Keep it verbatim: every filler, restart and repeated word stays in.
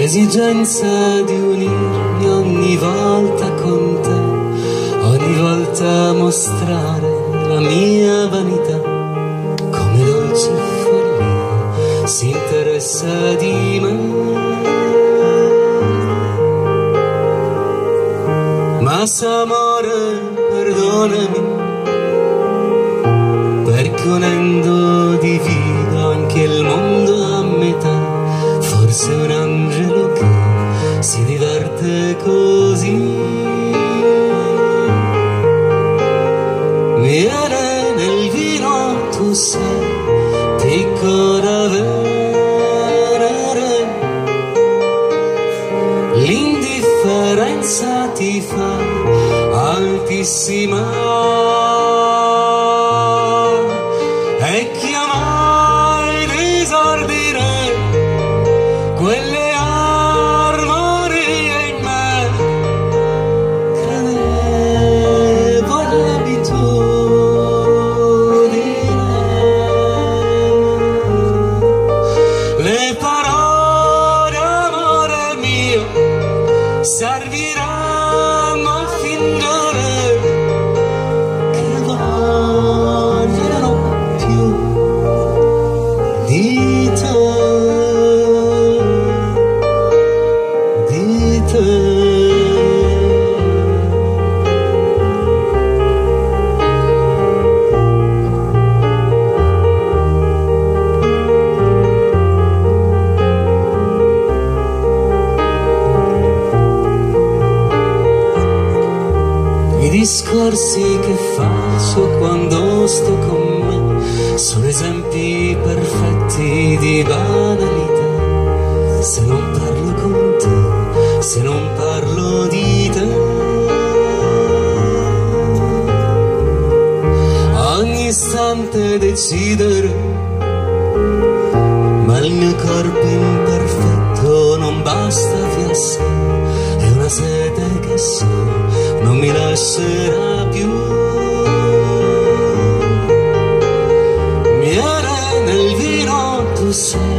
l'esigenza di unirmi ogni volta con te, ogni volta mostrare la mia vanità, come dolce follia si interessa di me. Ma sa amore, perdonami, perché unendo divido anche il mondo a metà. Forse un angelo che si diverte così viene nel vino, tu sei picco da venere, l'indifferenza ti fa altissima. E chi mai disordine quelle armonie in me, credevo all'abitudine. Le parole, amore mio, serviranno a fingere che vogliono più di te. I discorsi che faccio quando sto con me sono esempi perfetti di banalità. Se non parlo con te, se non parlo di te, ogni istante decidere, ma il mio corpo imperfetto non basta via sé, è una sete che so non mi lascerà più. Viene nel vino, tu sei